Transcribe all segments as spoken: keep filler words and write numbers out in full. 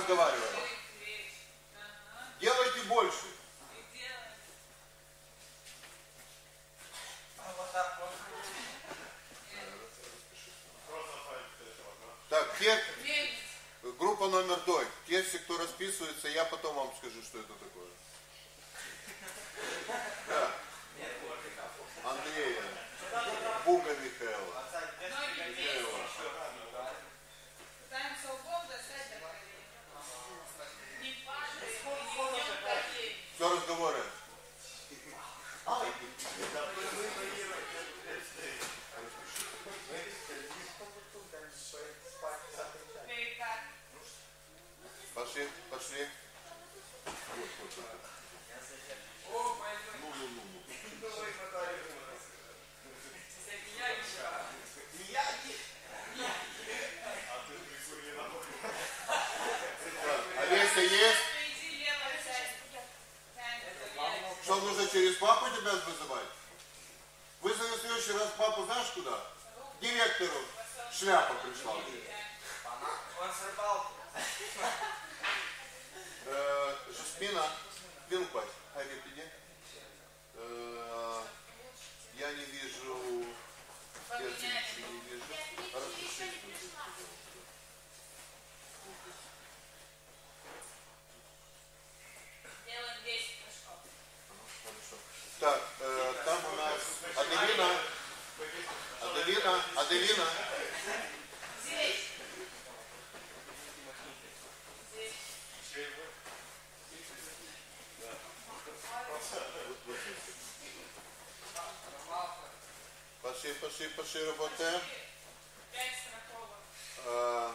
разговариваем. Делайте больше. Так, те, группа номер два. Те, все, кто расписывается, я потом вам скажу, что это такое. Да. Андрея. Буга Михаила. Михаила. Все разговоры. Пошли, пошли. Вот, вот, вот. Ну, ну, ну, ну. Олеся есть? Что, нужно через папу тебя вызывать? Вызови в следующий раз папу, знаешь куда? К директору. Шляпа пришла. Он с рыбалки. Жасмина, вилпать. Хайди, иди. Я не вижу. Я не вижу. Распишись. Делаем десять прыжков. Хорошо. Так, э, там у нас Аделина. Аделина, Аделина. Здесь. Здесь. Пошли, пошли, пошли, работаем. Пять страховок. Э,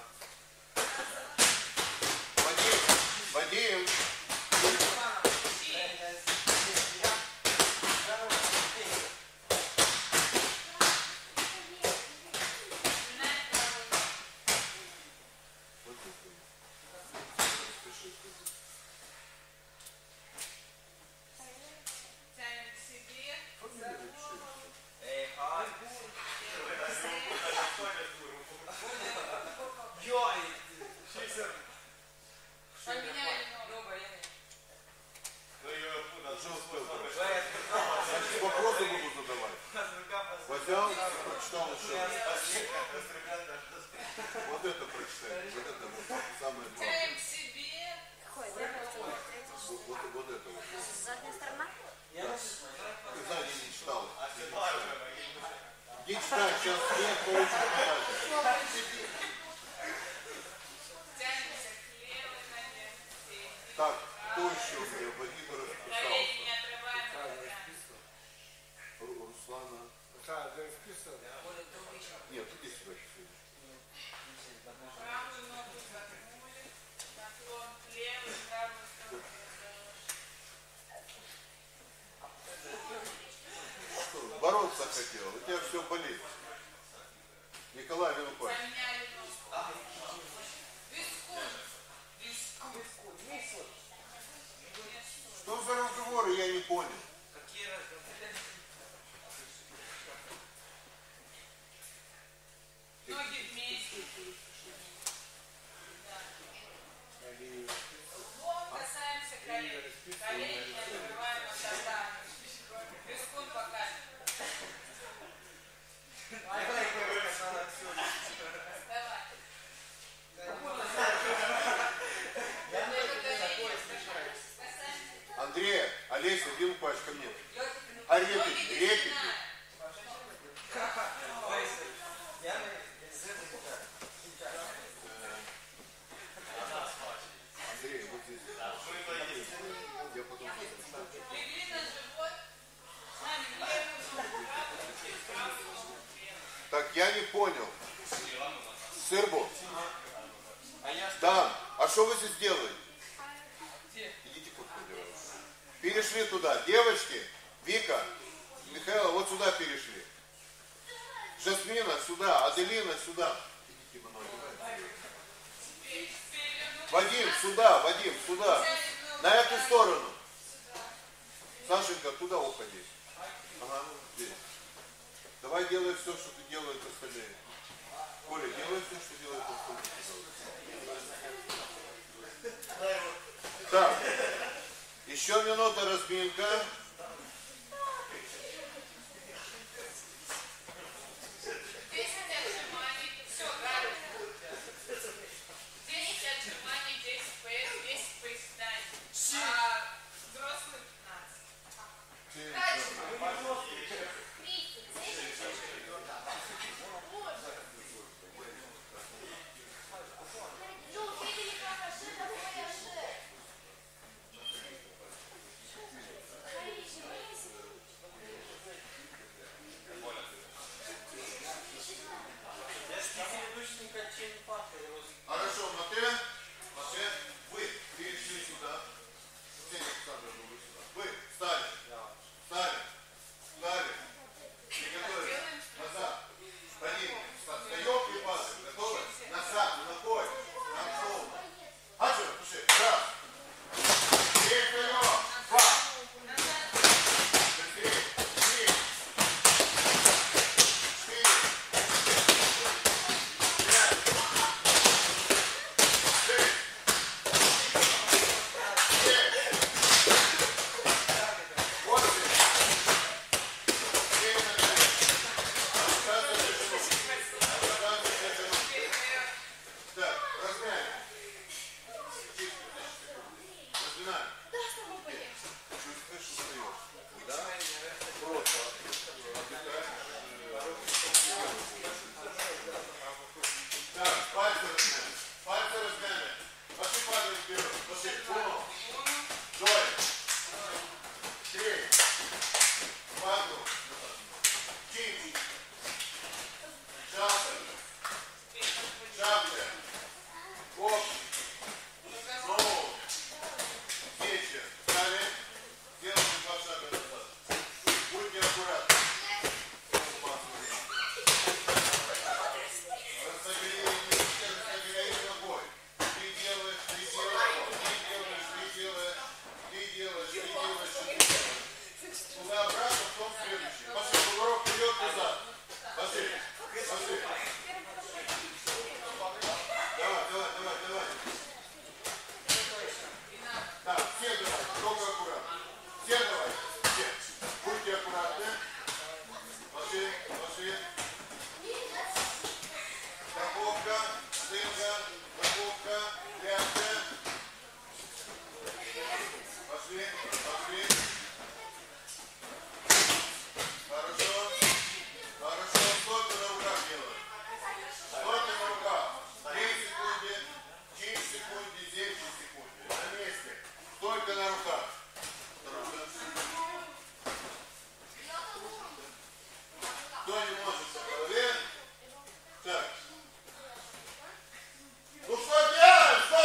Вадим, Вадим. Тянем к себе. Поменяли ногу. Вопросы буду задавать. Возьмем, прочитал еще. Вот это прочитай. Вот это вот самое главное. Тянем к себе. Вот, вот, вот это вот. Задняя сторона? Да. Ты сзади не читал. Иди читай, сейчас нет, получишь подачу. Тянемся к левой ноге. Так, кто еще у меня Вадима расписался? Колени не отрываем от себя. Руслана. Нет, иди сюда. Правую ногу загнули. Наклон к левой, правую сторону. Что, бороться хотел? У тебя все болит. Николай Вилкой. Поменяли ногу. Вискун. Что за разговоры, я не понял. Какие разговоры? Ноги вместе. Да. Лоб касаемся колен. Колени не отрываем от татами. Вискун покажем. Давай. Андрей, Олеся, Вилкой ко мне. А репить, репить. Андрей, вот здесь. Я потом. Легли на живот. Сами левую ногу, правую, через правую ногу. Так, я не понял. Сырбу. А Да. А что вы здесь делаете? Идите тут подбираться. Перешли туда. Девочки, Вика, Михаила, вот сюда перешли. Жасмина сюда, Аделина сюда. Вадим, сюда, Вадим, сюда. На эту сторону. Сашенька, туда уходи. Ага, здесь. Давай делай все, что ты делаешь остальные. Коля, делай все, что делает остальные. Так. Еще минута разминка. десять отжиманий. Все, Галя. десять отжиманий, десять пресс, десять приседаний. А взрослые пятнадцать. Дальше. Хорошо, Мате, Мате, вы перешли сюда. Вы встали, встали, встали. Приготовились. Назад. Один. Встаем и падаем. Готовы? Назад, ногой. Контрол. Хачу, пиши. Раз. И вперед. Два. Три. Три. Четыре. Ну что делать?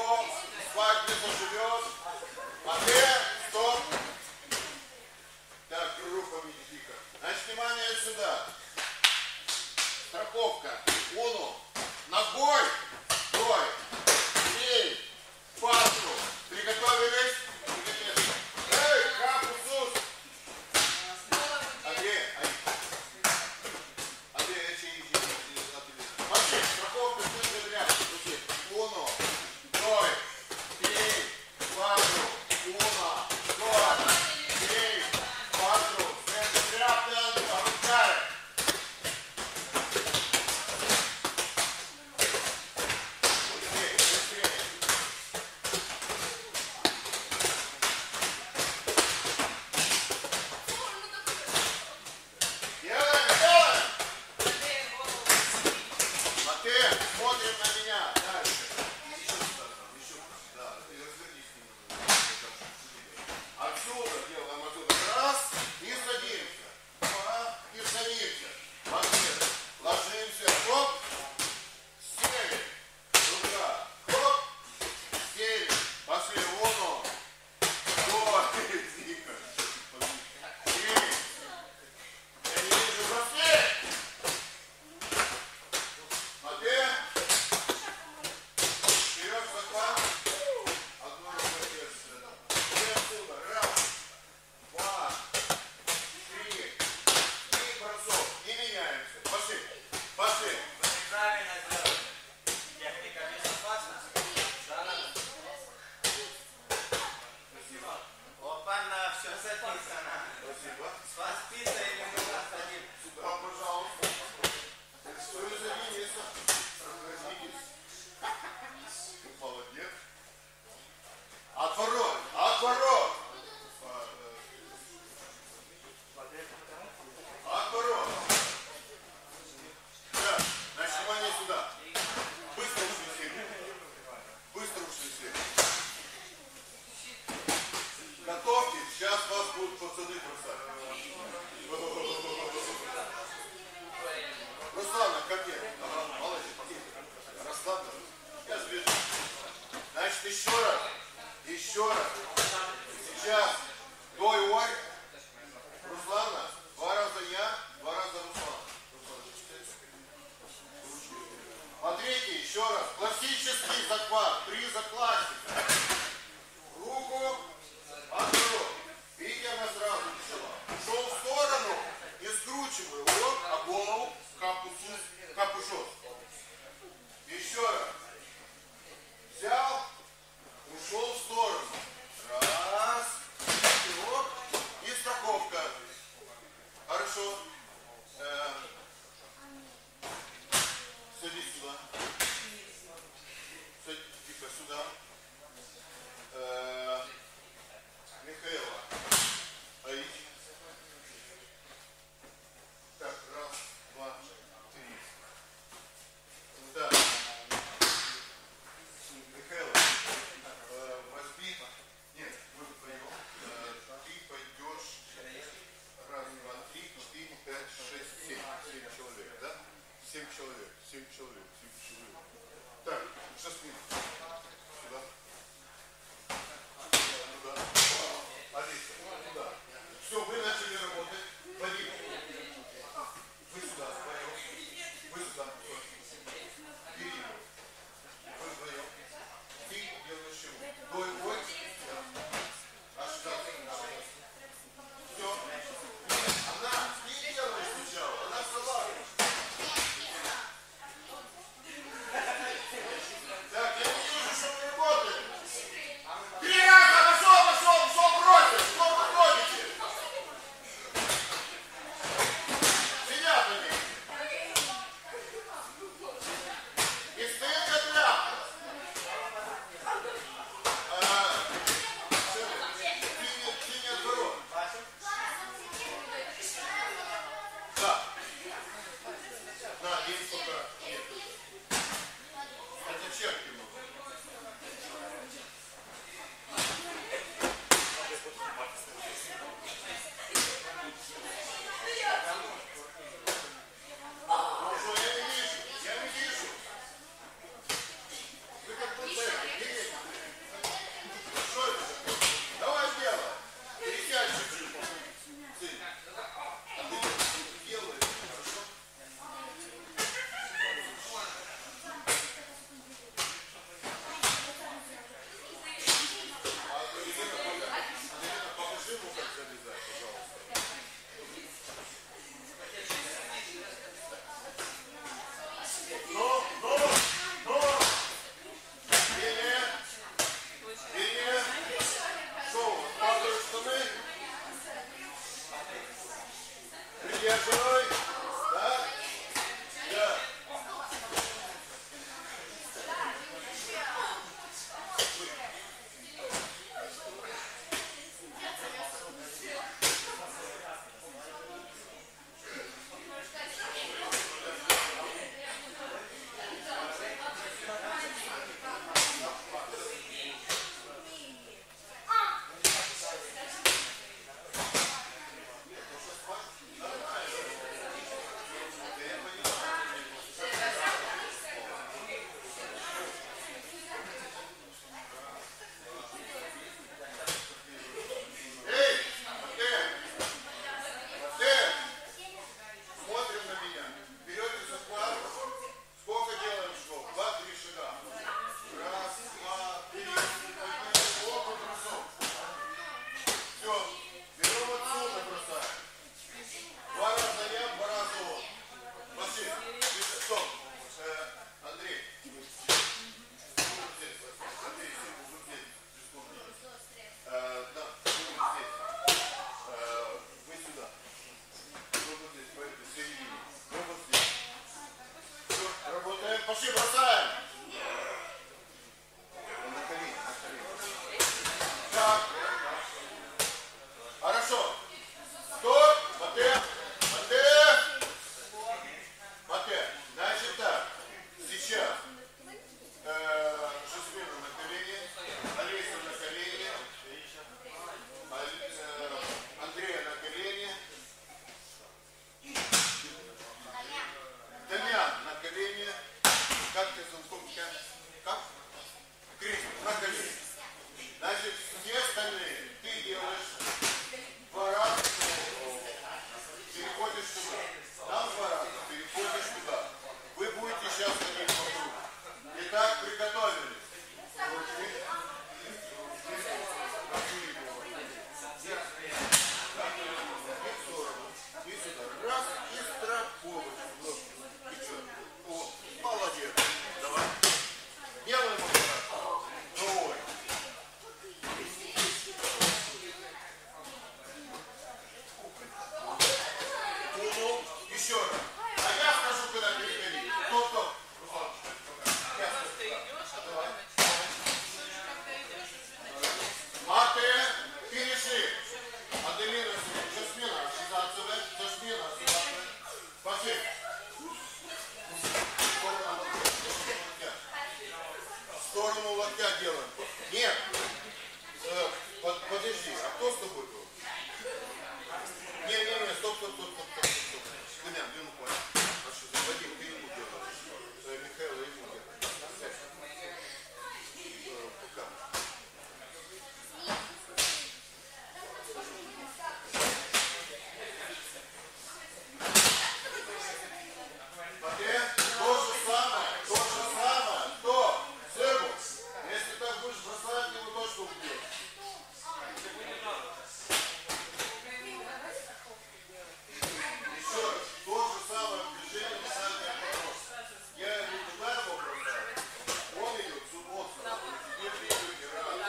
Стоп. Спать не заживет. Матвей, стоп. Так, группа видите. Значит, внимание сюда. Страховка. Уну. Ногой. Стой. Ей. Пасу. Приготовились. Эй, капусус. Андрей, Андрей, я чей Максим, страховка, ты рядом. Уну. Стой. Ей. Пасу. Уну. Стой. Ей. Пасу. Это рядом. Обучай. Отворот! Отворот! Отворот! Да, значит, внимание сюда. Быстро ушли все. Быстро ушли все. Готовьте, сейчас вас будут пацаны бросать. Руслана, как я? Ага, молодец, расслаблен. Я сбежу. Значит, еще раз. Еще раз. Сейчас до и ой. Руслана. Два раза я, два раза Руслан. Смотрите, еще раз. Классический захват. Три за классика. Руку. Отворот. Видите, она сразу начала. Ушел в сторону и скручиваю. Вот, а голову капушос. Еще раз. Взял. Ушел в сторону. Раз. Пилот. И страховка. Хорошо. Э, садись сюда. Садись сюда.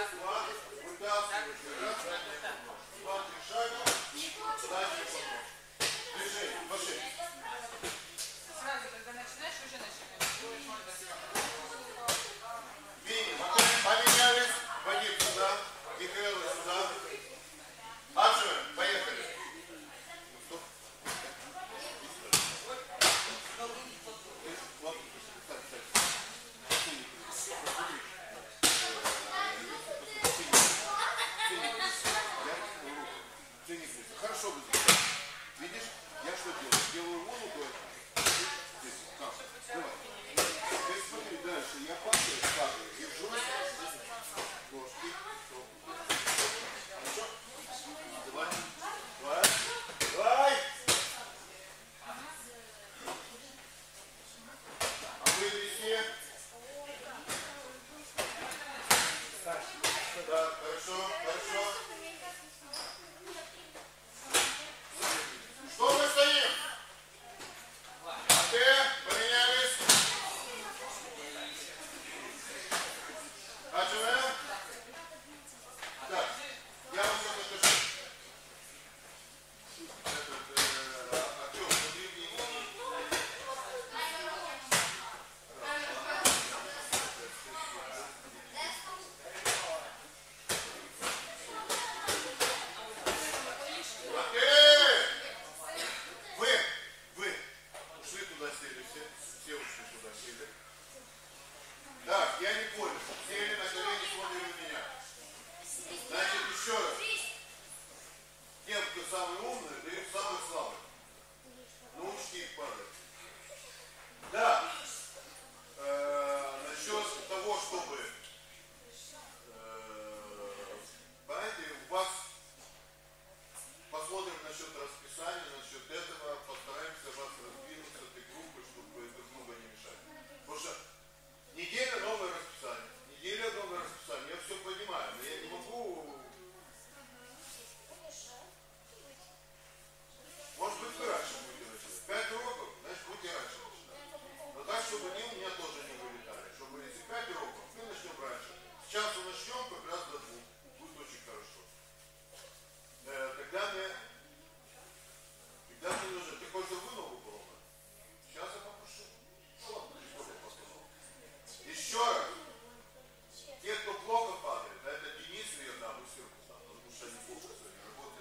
схватываешь, вытаскиваешь, раз, два, три шага, дальше потом. Движение, пошли. Сразу, когда начинаешь, уже начинаешь. Бей, поменялись, води сюда, Михаила сюда. Аджи, поехали. Хорошо вы сделали. Видишь, я что делаю? Делаю волну до этого. Здесь, так, давай. Теперь смотри дальше. Я падаю, падаю, держусь. Ножки. Хорошо? Давай. Давай. Давай. А вы везде? Да, хорошо, хорошо. Что мы стоим? А ты? Поменялись? А живем? Так, я вам что-то скажу. Этот, э, Артем, смотри мне. Вы, вы ушли туда, сели, все, все ушли туда, сели. Так, я не понял. Сели на колени, смотрели на меня. Значит, еще раз. Тем, кто самый умный, дают самый слабый. Научите их падать. Да. Э, насчет того, чтобы, э, понимаете, у вас посмотрим насчет расписания, насчет этого, постараемся вас раздвинуть с этой группы, чтобы друг друга не мешать. Потому что неделя новое расписание, неделя новое расписание, я все понимаю, но я не могу. Может быть, вы раньше будете начинать. Пять уроков, значит, будете раньше начинать. Но так, чтобы они у меня тоже не вылетали. Чтобы если пять уроков, мы начнем раньше. С часу начнем, как раз до двух. Будет очень хорошо. Тогда мне, когда мне нужно, ты хочешь вы ногу поломать? Сейчас я попрошу. Ну ладно, не посмотрим. Еще раз. Те, кто плохо падает, а это Денис и я, да, мы сверху там, потому что они плохо сегодня работают.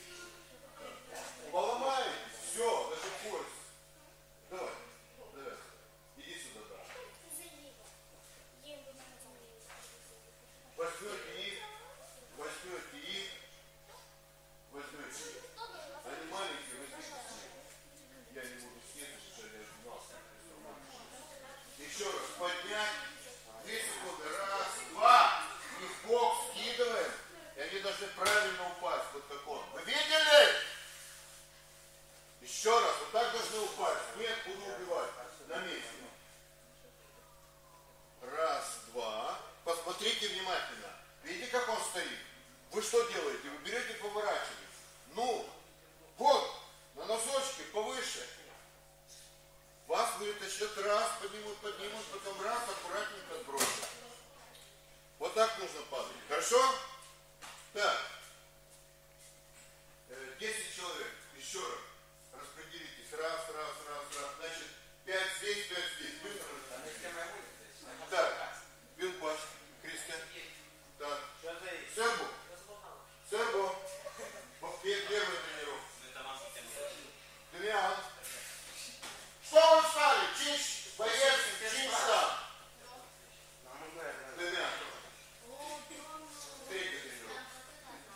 Поломай, все, даже пользу. Давай, давай. Иди сюда, да. Возьмете их, возьмете их. Возьмете. Они маленькие, возьмите с ним. Я не буду снять, потому что я отжимался. Еще раз, поднять. Две секунды. Раз, два. И в бок скидываем. И они должны правильно упасть, вот как он. Вы видели? Еще раз, вот так должны упасть. Нет, буду убивать. На месте. Раз, два. Посмотрите внимательно. Видите, как он стоит? Вы что делаете? Вы берете, поворачиваете. Ну, вот, на носочки повыше. Вас вытащат, раз, поднимут, поднимут, потом раз, аккуратненько отбросят. Вот так нужно падать. Хорошо? Так. десять человек. Еще раз. Распределитесь. Раз, раз, раз, раз. Значит, пять здесь, пять здесь. Быстро распределитесь. Так. Вилпаш. Кристиан. Так. Сербу. Сербу. Первый тренировка. Демьян. Что вы встали? Чиш, боец, чиш там. Демьян. Третий тренировка.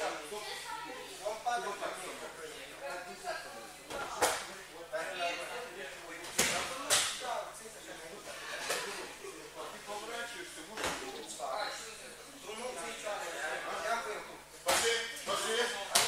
Он падает. Пошли, пошли.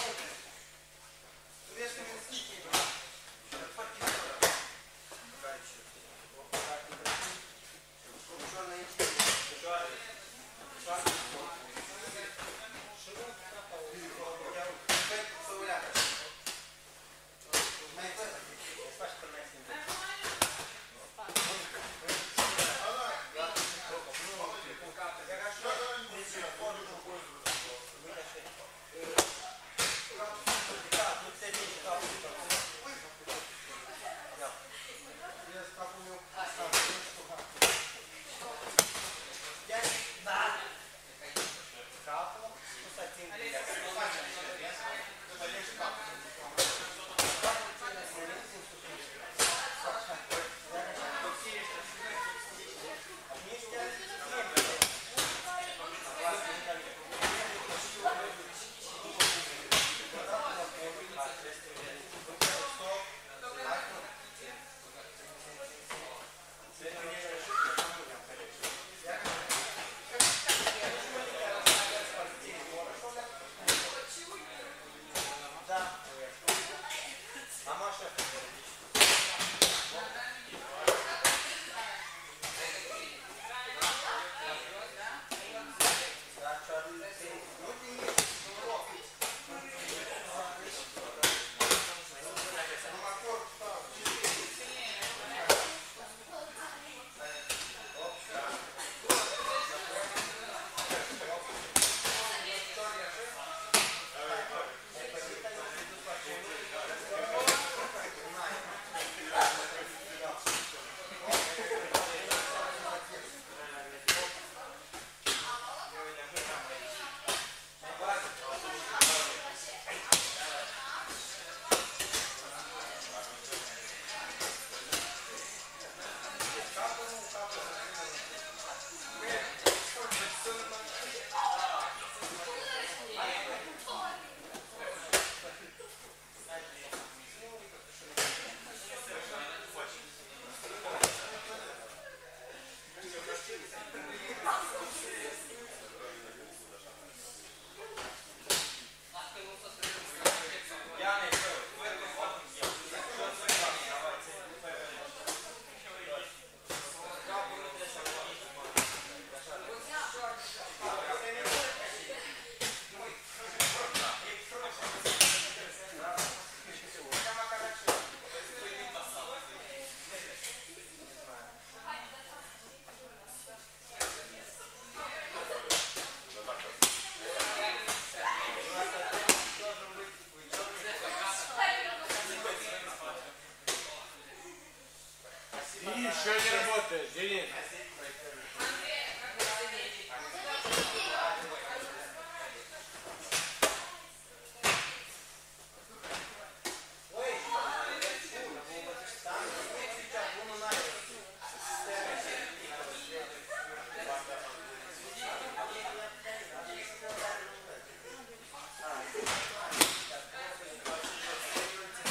Еще не работает, Денис.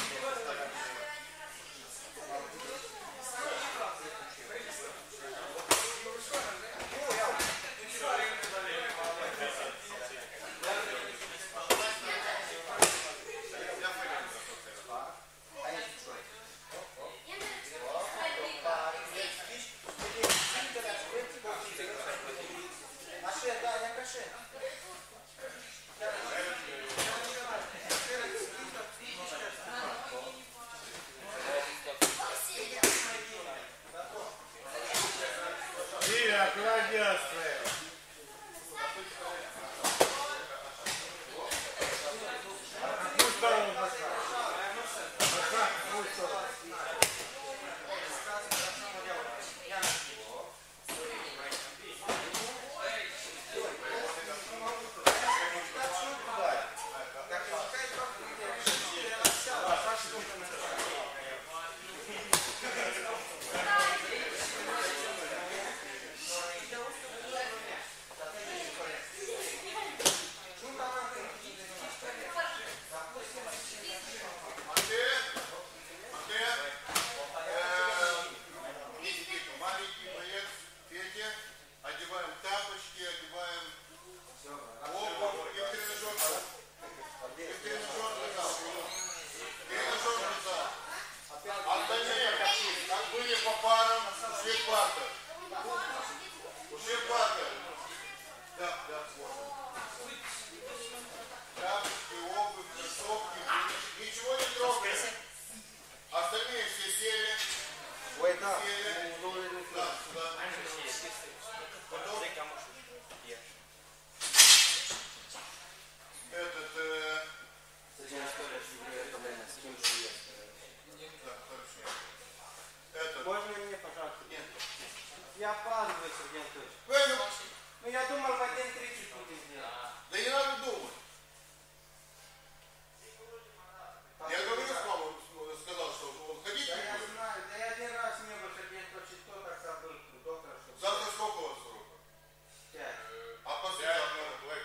Пошли. думал в один тридцать будет сделать. Да не надо думать. Я говорю с мамой, сказал, что он ходить Да не я будет. знаю, да я один раз не был, чтобы я точно кто так забыл у доктора, что... Завтра сколько у вас урока? Пять. А послезавтра?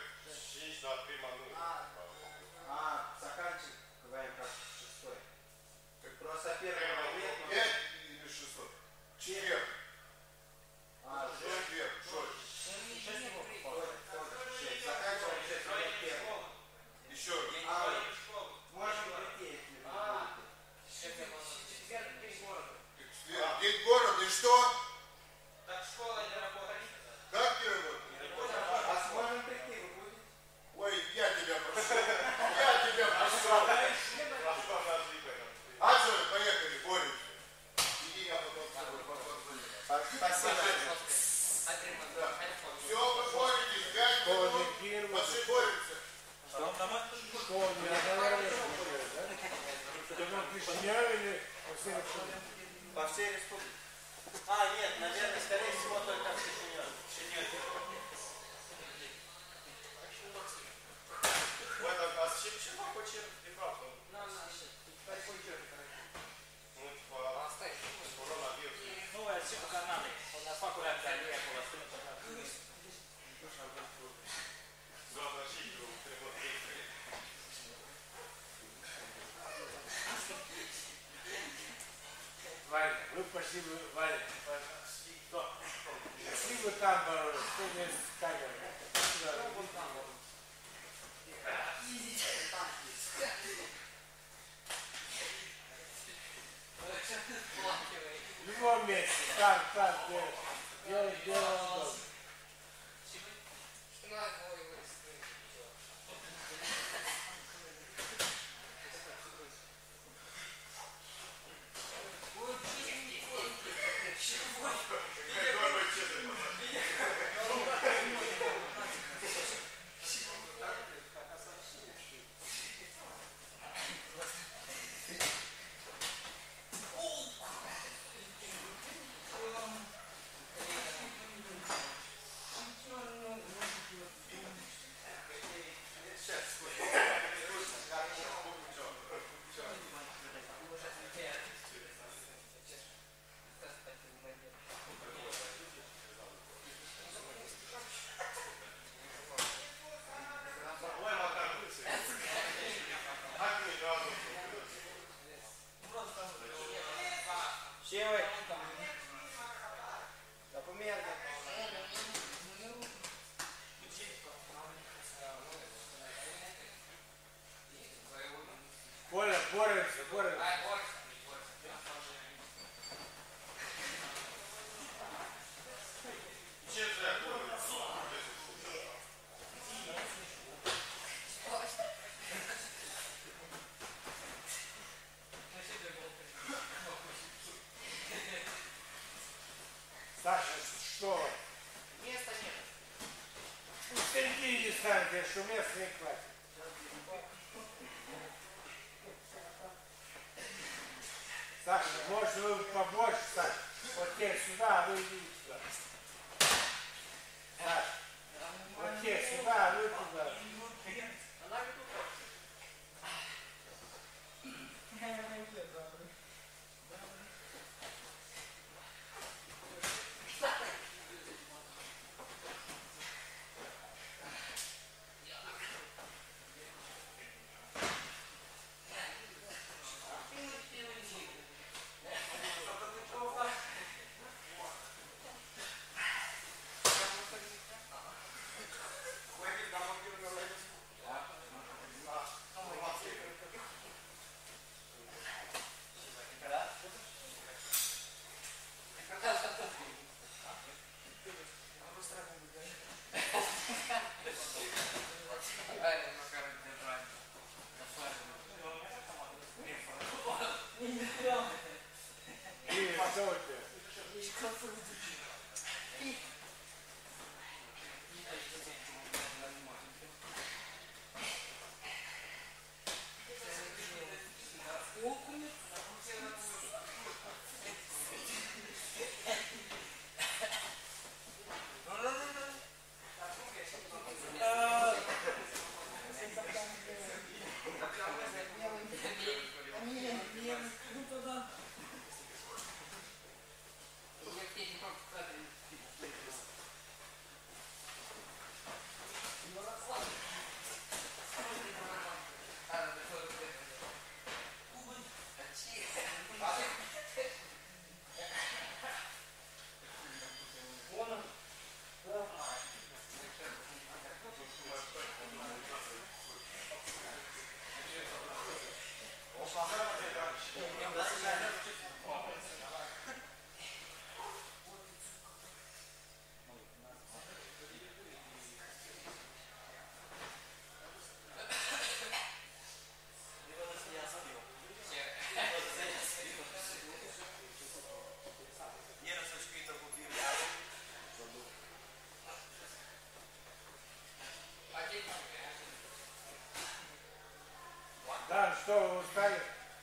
А, заканчиваем как шестой. Просто первого нет, но... Пять или шестьсот? Четверг. А, Четверг. Что? заканчиваем шесть, нет первого. Еще. А, можем прийти, если вы Четверг. День города. И что? Так школа не работает. Как не работает? А сможем прийти, вы будете? Ой, я тебя прошу. Я тебя прошу. А что, поехали, боремся. Иди, я потом с тобой позвоню. Спасибо. Все, вы боретесь, пять минут. Пошли боремся. Что он не разговаривает? Только в Кишиневе или по всей республике? По всей республике. А, нет, наверное, скорее всего, только в Кишиневе. В этом а с чем чего хочет и правда? Ну, типа, коронавирус. Ну, это типа Канады. У нас покурят далее, у вас тут Завтра чикаю, требует действия. Ваня, вы пошли бы, Ваня, пошли бы там, что здесь камера. В любом месте, там, там, где, где, где вам удобно. Все вы. Документы. Коля, боремся, боремся. Саша, что? места нет. В середине станьте, что места не хватит. Саша, может вы побольше, Саша? Вот теперь сюда, а вы идите сюда. Саша, вот теперь сюда, а вы туда. Она ведь что, вы устали?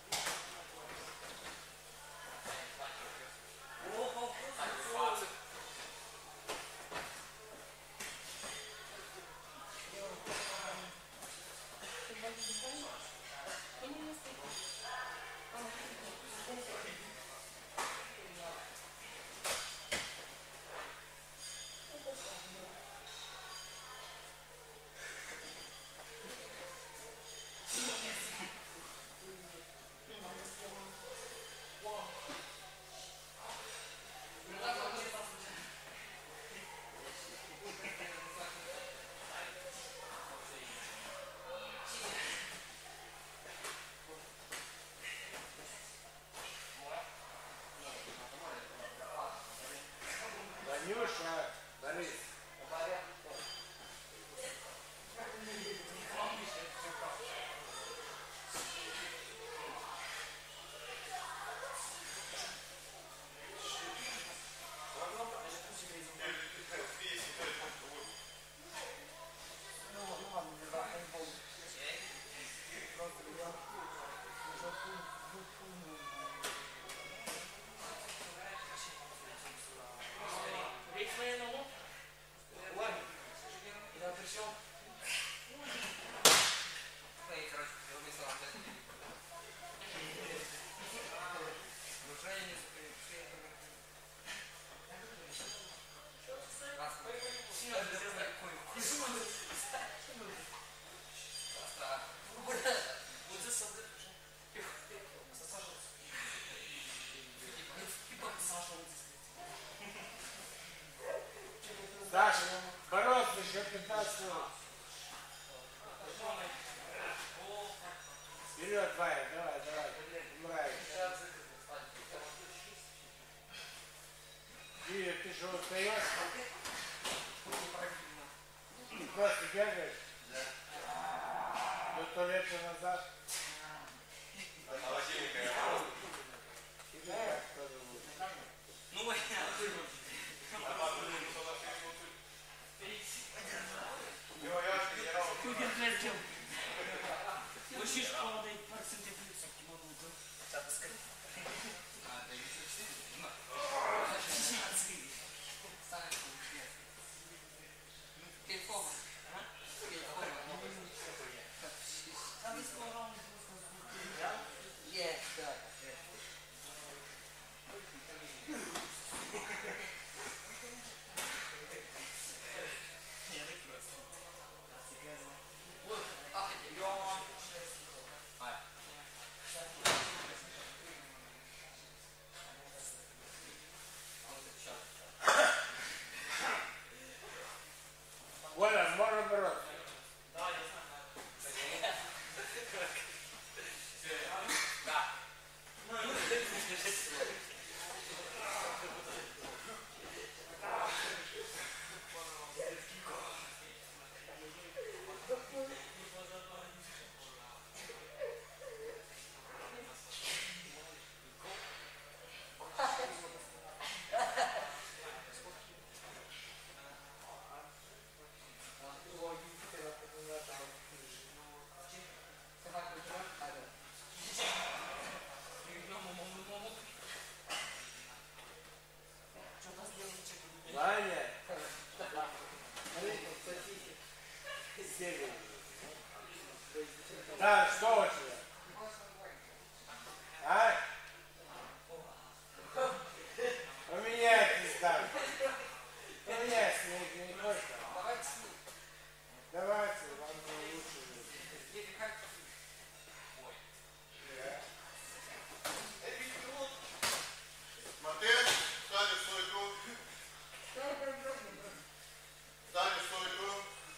Танюша, Борис. Саша, бороться еще пятнадцать минут. Вперед, Ваня, давай, давай, умирай. Юрий, ты что, устаешь? Ты просто бегаешь? Да. До туалета назад? До холодильника я просто. Или так тоже будет? Ну, я Мужчина падает, проценты плюс, кимонуто. Оля, можно бороться? Ваня. Да, что у тебя? А? Поменяйтесь там. Поменяйся, не, не хочешь там? Давайте, вам лучше жить. Модель, ставишь стойку. Ставишь стойку.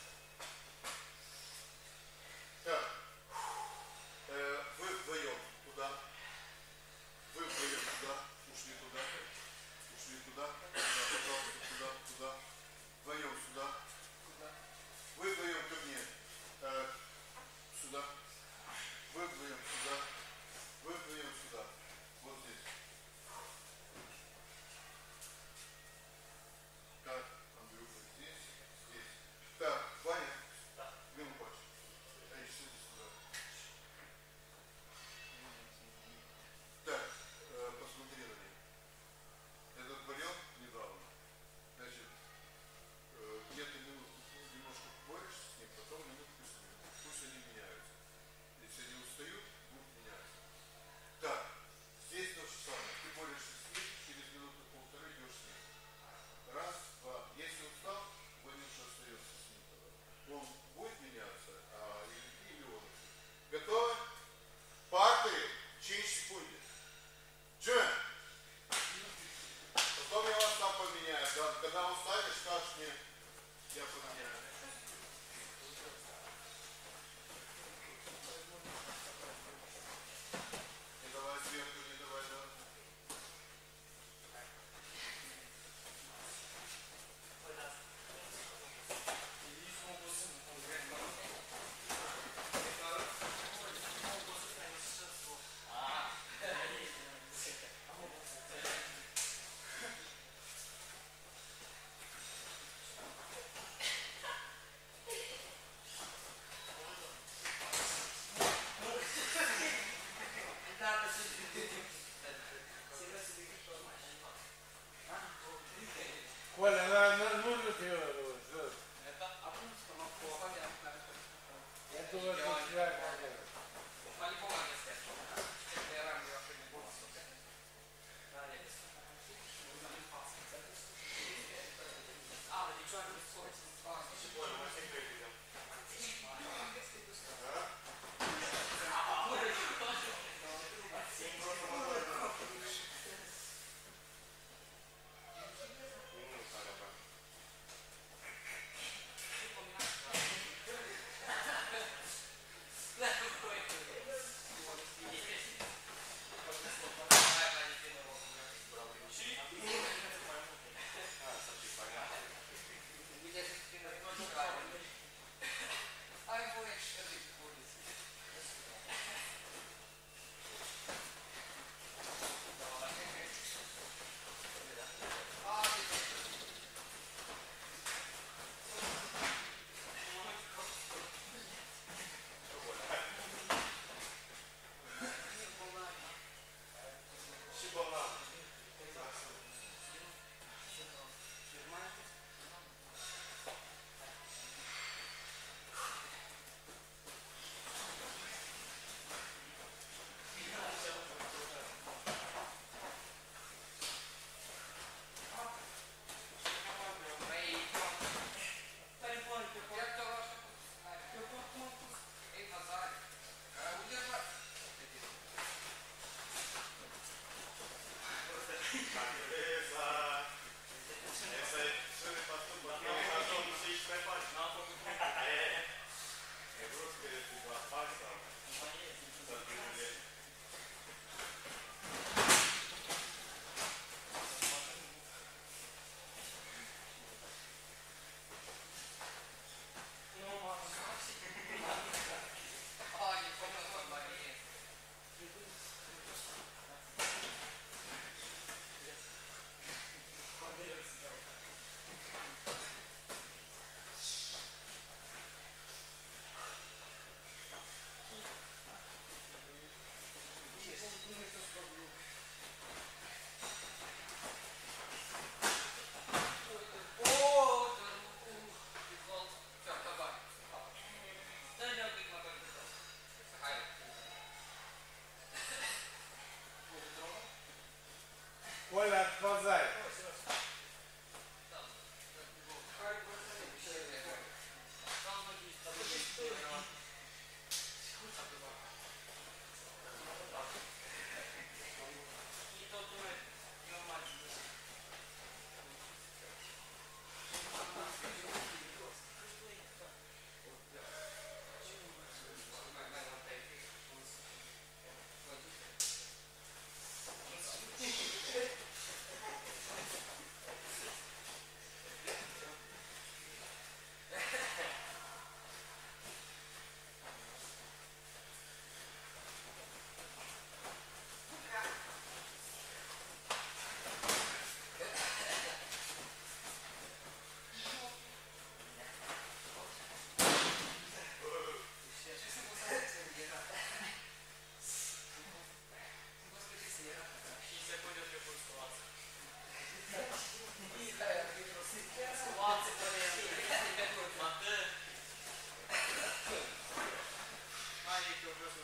Так. Э, вы вдвоем туда. Вы вдвоем туда. Ушли туда. Ушли туда. Туда, туда, туда. Вдвоем сюда. Вы вдвоем ко мне. Э, сюда. Вы вдвоем сюда. Вы вдвоем сюда. Вот здесь. Так, Андрюха здесь, здесь. Так, Ваня, да. Мимо хочешь. А еще сюда.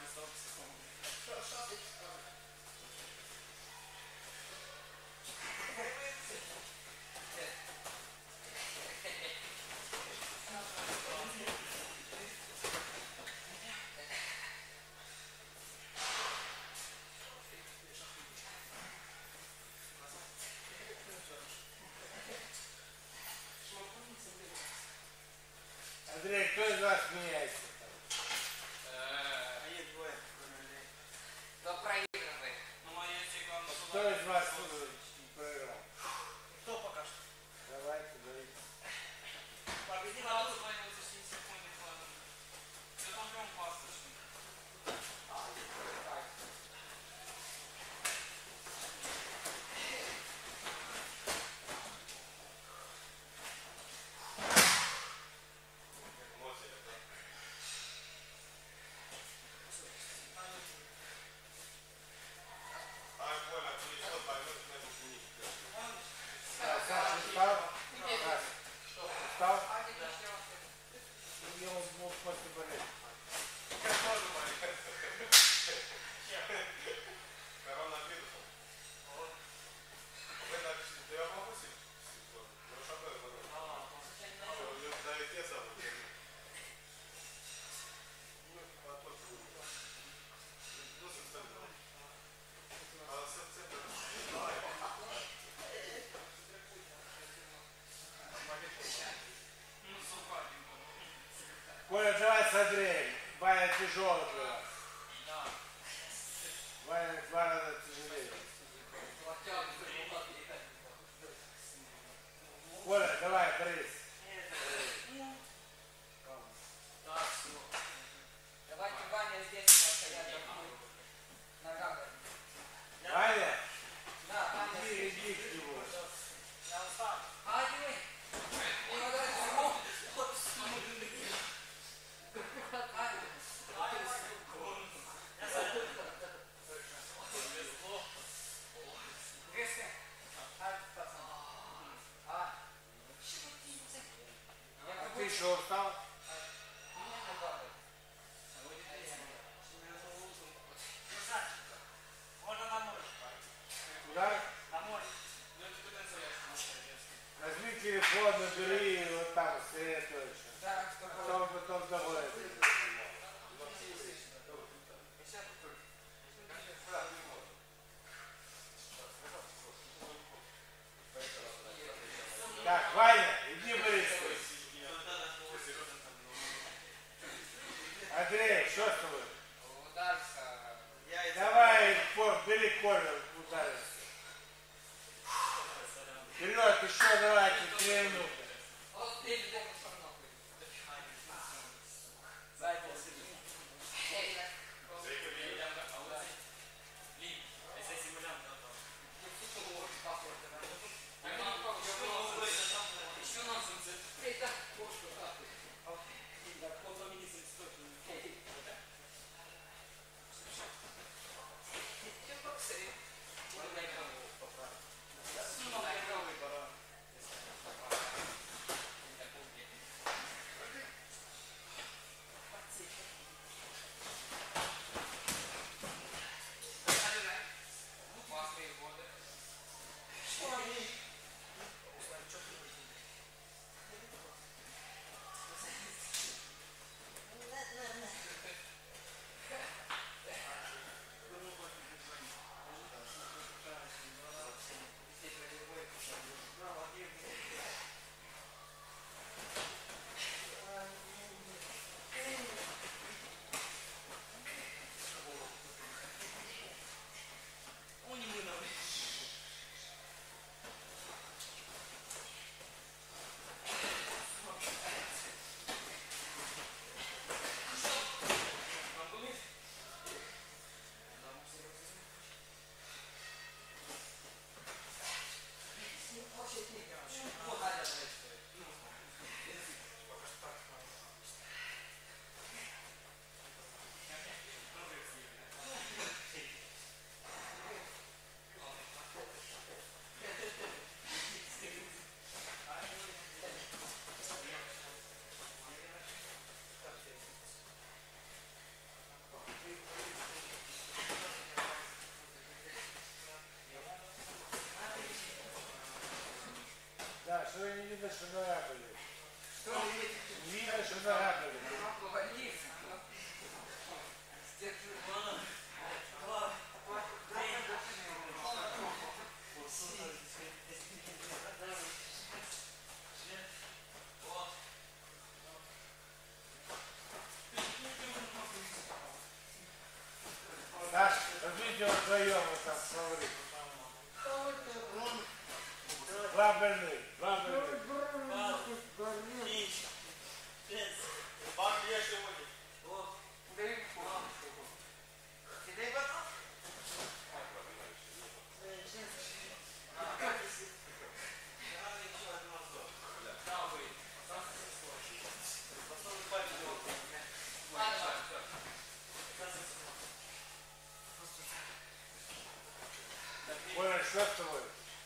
Андрей, кто из вас меняется? А є двоє. Хто проігрує? Кто из вас проиграл? Хто покаже? Давайте, давайте. Победила тут. Да, Саша встал? Саша, встал? И он мог после болеть. Коронавирусом. Вы напишите, да я могу сесть? Ну, что такое? Да, и те самые. Ну, потом. Ну, собственно. А, собственно. Коля, давай с Андреем. Ваня тяжелый для вас. Ваня два раза тяжелее. Коля, давай, Борис. Давайте Ваня здесь стоять на гагах. Ваня, Да, Ваня иди, здесь. иди к нему. А, диви. А ты еще устал? Куда? Возьми телефон, набери и вот там советуешь. Так, что Потом, потом домой. Так, Ваня, иди быстрее. Андрей, что с тобой? ударься. Давай, по- бери Колю, ударь. Вперед, еще давайте, три минуты. Вот ты где со мной. Эй, так. видно, что нарядали. Что? Видно, что нарядали. Саш, возьмите вдвоем вот там смотри. Два больных, два больных. Вам где сегодня? Вот. Коля, что с тобой?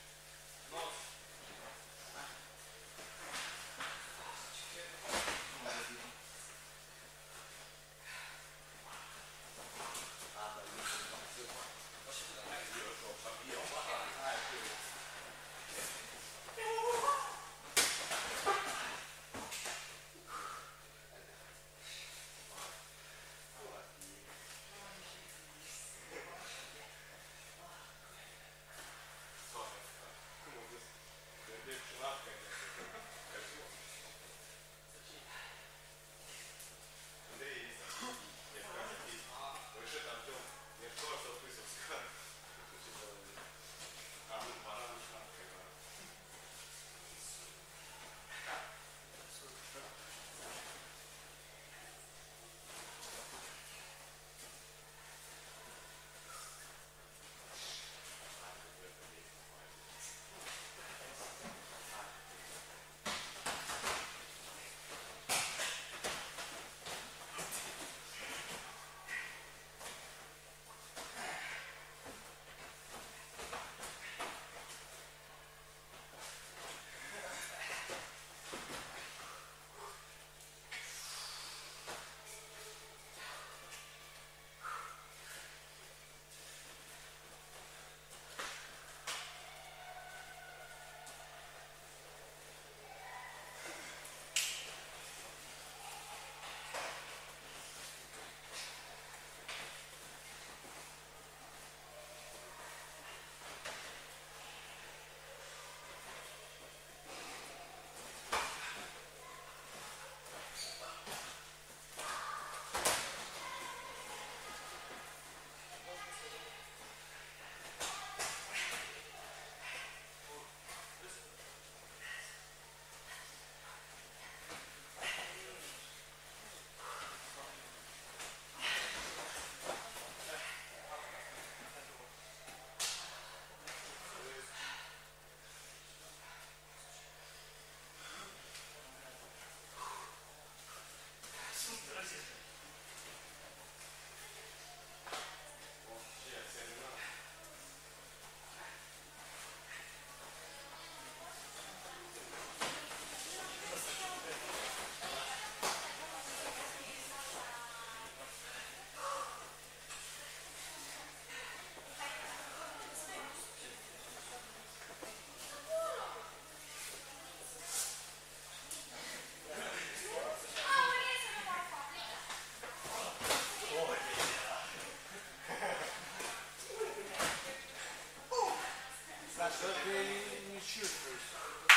Что ты не чувствуешь?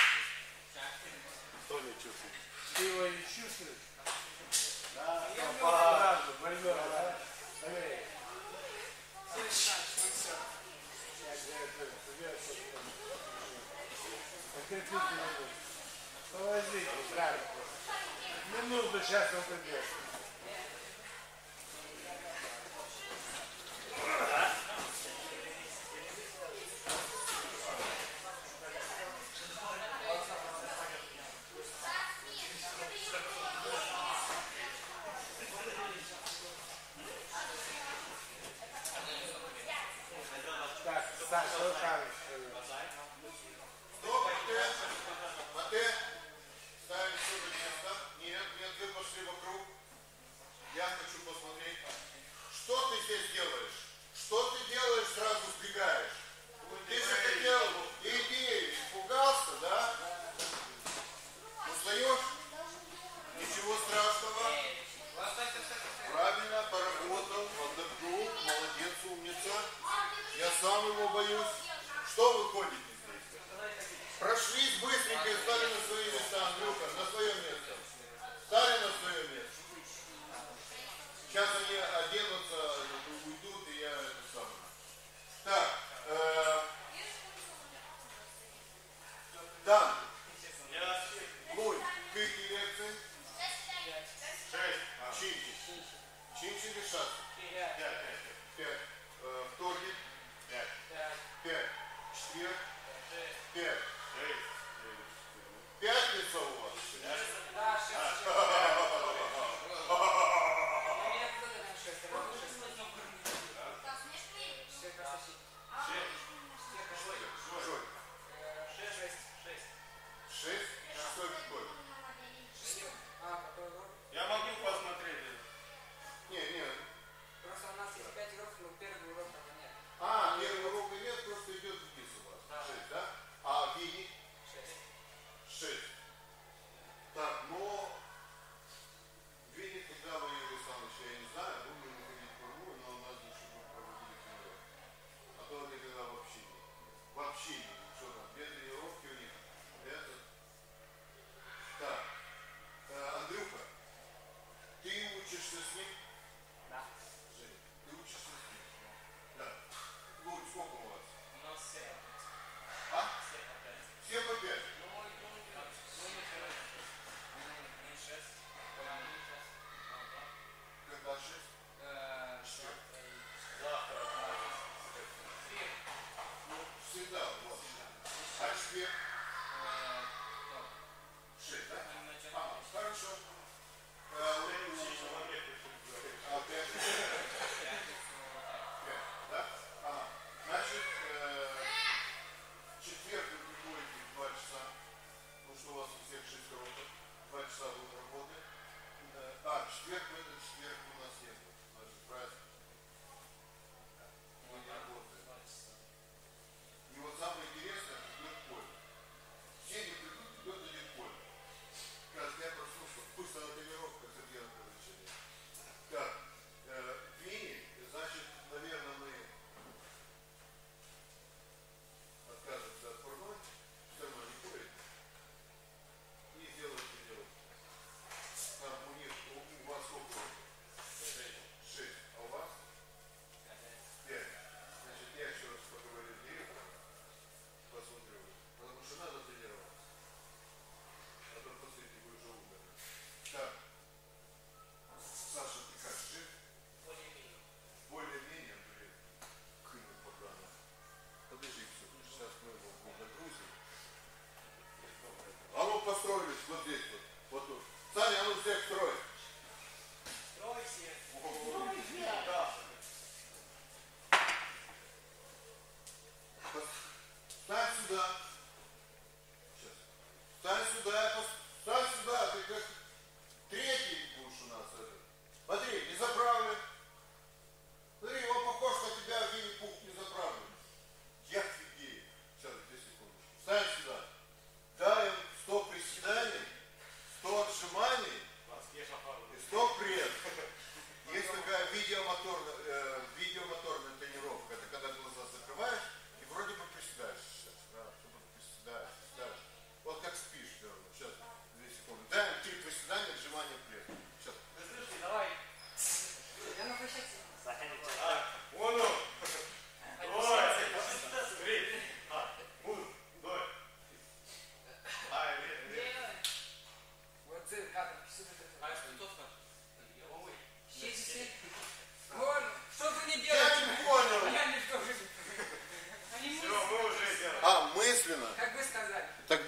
Что не чувствуешь? Ты его не чувствуешь? Да, сразу, больной, да? Давай. Положите, сразу. Минуту, сейчас он придет. Саша, вот там. Стоп, Матэ. Матэ. Ставим все на место. Нет, нет, вы пошли вокруг. Я хочу посмотреть. Что ты здесь делаешь? Что ты делаешь, сразу сбегаешь? Ты же хотел, иди, испугался, да?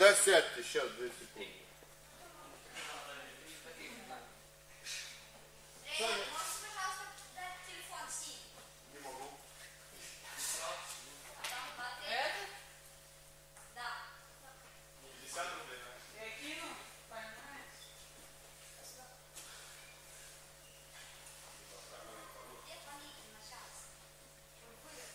Да, сядьте, сейчас, две секунды. Рейна, можешь, пожалуйста, дать телефон Сине? Не могу. Там батарея. Это? Да. пятьдесят рублей, да? Я кину, понимаешь? Где фамилия началась? Вырос.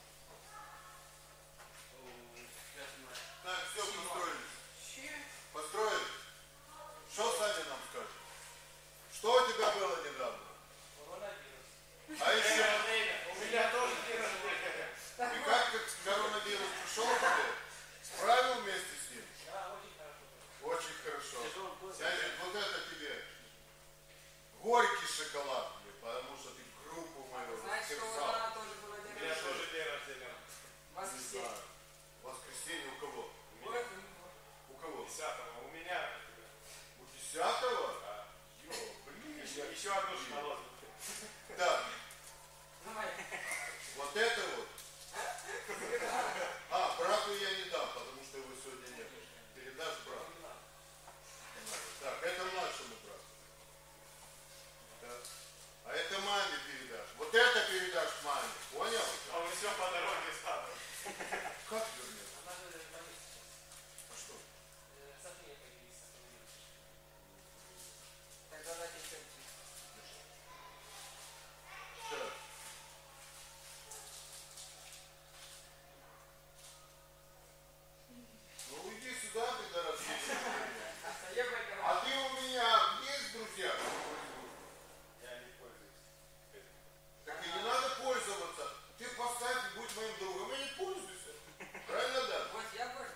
Так, все, построились. Че? Построились? Что Саня нам скажет? Что у тебя было недавно? Коронавирус. А еще? У меня тоже день рождения. И как, как коронавирус пришел к тебе? Справил вместе с ним? Да, очень хорошо. Очень хорошо. Сядет, вот это тебе. Горький шоколад, блин, потому что ты группу мою Знаешь, что у растерзал. Лана тоже было У день меня рождения? тоже день рождения. Не Воскресенье. знаю. Воскресенье у кого? Ой, ну, У кого? Десятого. У меня. У десятого? Да. Ё, блин. Еще, еще одну шоколадку. Так, давай. вот это вот. А, брату я не дам, потому что его сегодня нет. Передашь брату. Так, это младшему брату. Так. А это маме передашь. Вот это передашь маме. Понял? А он все по дороге стало. Как вернешь? Она же в больнице сейчас. А что? Э, Сотрудники появились. Тогда дайте все. Так. Ну уйди сюда, пидорас. Я пойду. А ты у меня есть друзья? Я не пользуюсь. Так и не надо пользоваться. Ты поставь и будь моим другом. И не пользуйся. Правильно, да? Вот я больше.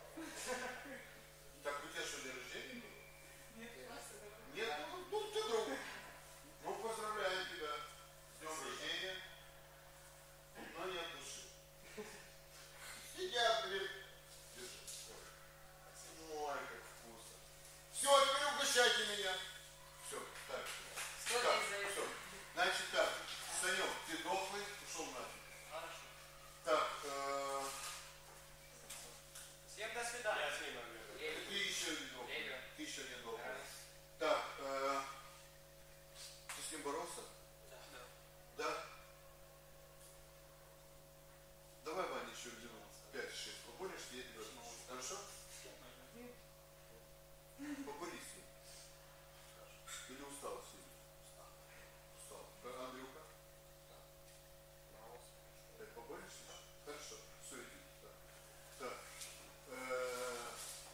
Так у тебя что, день рождения было? Нет, просто такой. Нет, ну, ну ты друг. Ну, поздравляю тебя с днем рождения. Но не от души. Сидят, блин. Держи. Ой, как вкусно. Все, теперь угощайте меня. Все, так. Сто Так, дней за это. все. Значит так, Санек, ты дохлый, ушел нафиг. Хорошо. Так, э, Всем до свидания. Я с ним наверное. ты еще не дохлый. Лего. Ты еще не дохлый. Так, э, ты с ним боролся? Да. Да? Давай, Ваня, еще минут пять-шесть поборешь, я тебя отпущу. Хорошо? Поборись с ним. Или устал сильно? Устал. Как Андрюха? Так, поборешься? Хорошо. Все, иди. Так. Так. Э,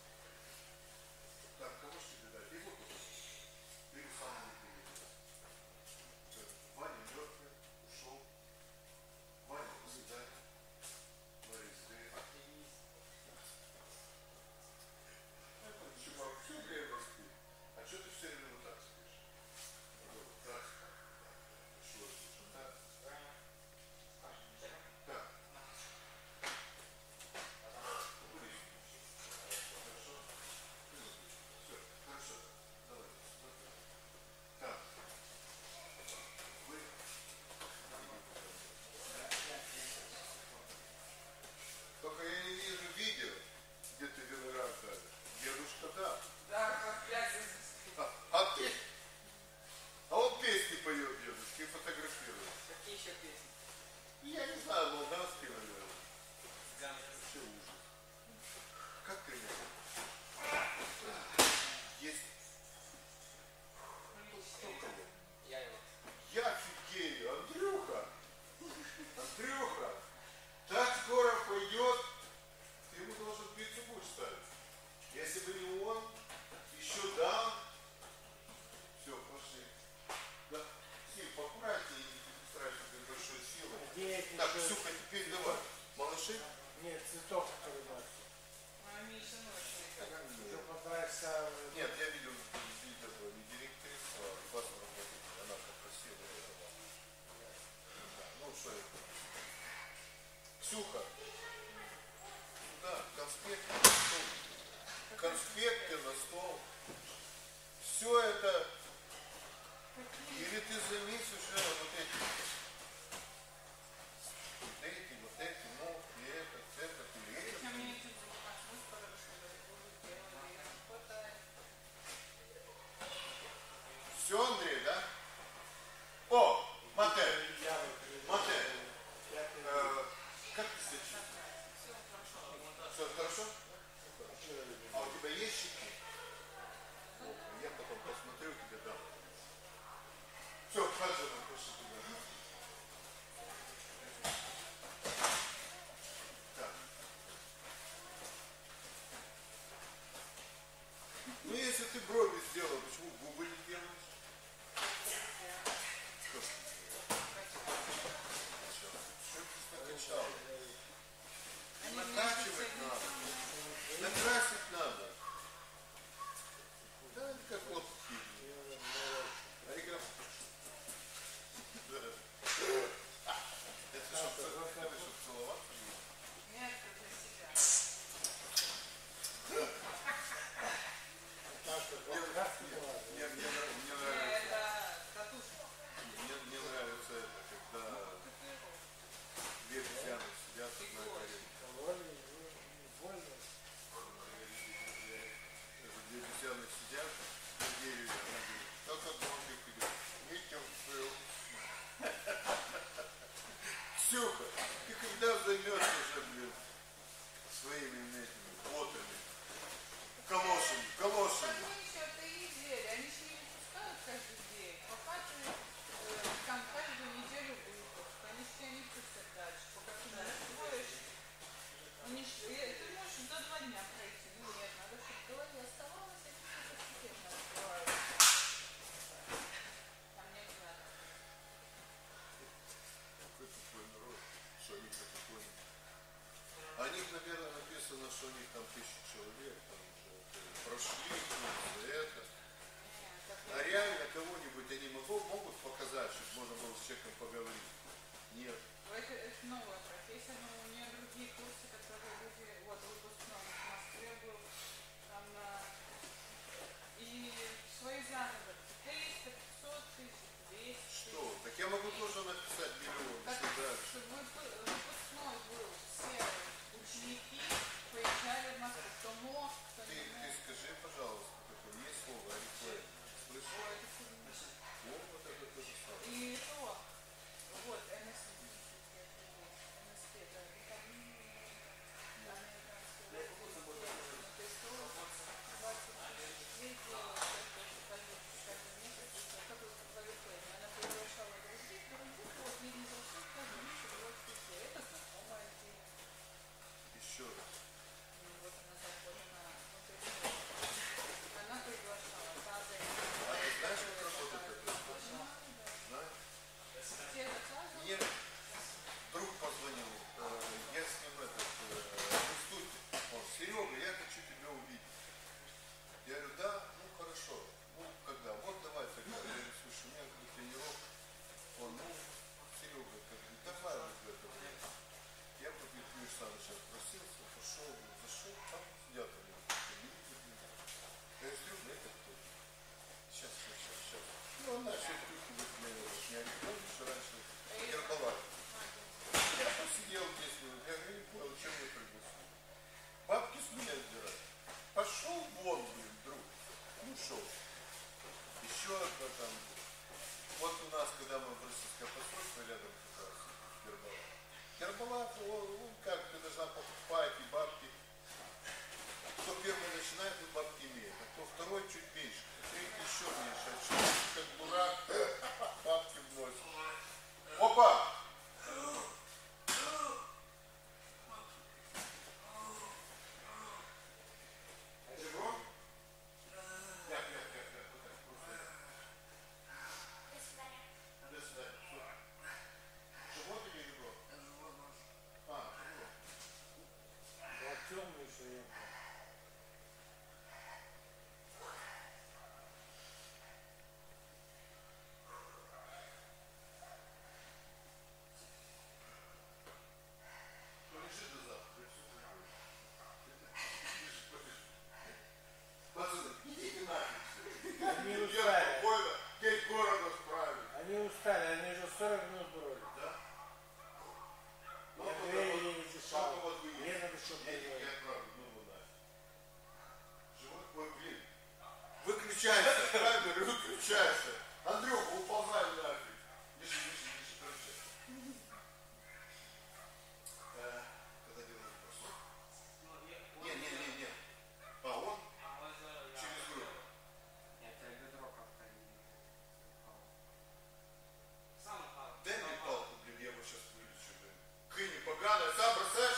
Так, кого ж тебе дать? Его тут? Или сам не перейдет? Так, Ваня мертвый, ушел. Ваня, до свидания. Борис, ты... Чувак, все время спит. А что ты все время вот так спишь? Вот так. Что, что так? Так. Борис. Хорошо? Все, хорошо. Давай. Так. Вы... Только я не вижу видео, где ты виноград садишь. Дедушка, да. Да, как пять. А, а ты? А он песни поет дедушке и фотографирует. Какие еще песни? Я не знаю, молдавский, наверное. Вообще ужас. Как ты не есть? Кто кого? Я его. Я офигею. Андрюха. Андрюха. Так скоро пойдет. Ты ему должен пиццу будешь ставить. Если бы не он, еще дам. Все, пошли. Да. Сил, поаккуратнее, не старайся без большой силы. Где Так, еще? Ксюха, теперь давай. Малыши. Нет, цветок, который дальше. А Миша ночью. Что пытаешься... Нет, я видел видео, не директриса, а классно работает. Она попросила этого. Да, ну что это? Ксюха. Сюда, конспекты на стол. Конспекты на стол. Все это. Или ты займись уже вот этим. Вот эти, вот эти, ну, и этот, этот, или Я этот. мне чуть-чуть. А, ну, хорошо, да. Ксюха, ты когда займешься уже, блин, своими этими ботами, калошами, калошами? Они еще это и деле, они же не выпускают каждый день. Пока ты э, там каждую неделю выпуск, они же тебя не пустят дальше. Пока ты не усвоишь, они ж, э, ты можешь за два дня пройти. Ну нет, надо, чтобы в голове оставалось, они все постепенно открывают. Там нет надо. Какой такой народ, что они потихоньку. О них, наверное, написано, что у них там тысяча человек, там уже прошли, курсы, это. А реально кого-нибудь они могут, могут показать, чтобы можно было с человеком поговорить? Нет. Это, это новая профессия, но у нее другие курсы, которые люди, вот выпускной в Москве был, там э, и свои заработки, триста, пятьсот тысяч, двести. Что? Так я могу тоже написать миллион, Так, что дальше? чтобы выпускной был, все ученики поезжали в Москву, кто мог, кто Ты, не ты мог. скажи, пожалуйста, какое есть слово орифлейм? Слышишь? Ой, это всё не- О, вот это то же самое. И то, вот, эн эс пэ, эн эс пэ, да, витамины, американские, то есть то, двадцать тысяч людей делают, это каждый каждый месяц, это как бы в орифлейме. Она приглашала других, других, вот, ей не зашли, каждый месяц двадцать тысяч. Это знакомая тема. Еще раз. Ну, вот она заходит на, ну, то есть, она приглашала, правда, А ты знаешь, как работает это? Знаешь? те заказы. Мне друг позвонил, э, я с ним этот, э, в институте. Он, Серега, я хочу тебя увидеть. Я говорю, да, ну хорошо. Ну, когда? Вот давай тогда. Я говорю, слушай, у меня тут тренировка. Он, ну, Серега, как бы, давай вот в это время. Я вот Миш Саныча отпросился, пошел, зашел, там сидят они. Я говорю, Серега, это кто? Сейчас, сейчас, сейчас, сейчас. Ну, он начал трюки вот мне, я не помню, что раньше Гербалайф. Я посидел здесь, я говорю, не понял, чем я пригласил. Бабки с меня сдирать. Пошел вон, блин, друг. Ну, шел. Еще одно там. Вот у нас, когда мы в российское посольство рядом как раз Гербалайф. Гербалайф, он, он как, ты должна покупать и бабки. Кто первый начинает, тот бабки имеет. А кто второй чуть меньше. Третий еще меньше. А четвертый, как дурак, бабки вносит. Опа! Чего? Нет, нет, нет, нет, вот так, просто. До свидания. До свидания. Живот или ребро? А, живот. Вот темный шеем. Полежи до завтра, все будет. Лежи, полежи. Пацаны, идите нафиг все. Они Я устали. спокойно, пять городов справили. Они устали, они уже сорок минут бродят. Да? Ну, Я вот две так вот. еле дышал. Сколько вот вы едете? Мне надо, чтобы Едете, было. я отправлю, ну вы нафиг. Живот, ой, блин. Выключайся, камеры, выключайся. Андрюха, уползай нафиг. Лежи, лежи, лежи, короче. Э, Когда делаем бросок? Не, не, не, не. А он? Через грудь. Дай мне палку, блин, я его сейчас вылечу, блин. Кыни поганая, сам бросаешь?